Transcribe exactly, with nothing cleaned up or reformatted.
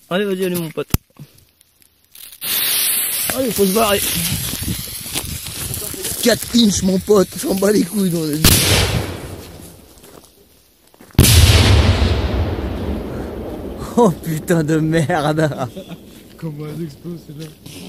Allez, vas-y, allez mon pote. Allez, faut se barrer. quatre inches mon pote, on s'en bat les couilles dans la vie. Oh putain de merde. Comment un explose c'est là.